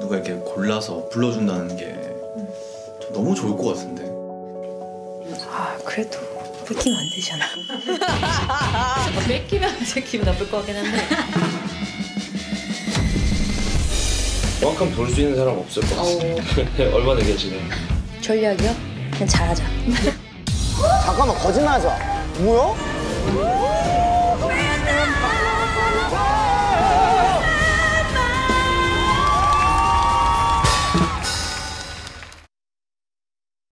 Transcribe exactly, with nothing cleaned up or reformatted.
누가 이렇게 골라서 불러준다는 게 저 너무 좋을 것 같은데. 아 그래도 뺏기면 안 되잖아. 뺏기면 제 기분 나쁠 것 같긴 한데. 정확한 볼 수 있는 사람 없을 것 같습니다. 얼마나 계시네. 전략이요? 그냥 잘하자. 잠깐만 거짓말하지 마. 뭐야?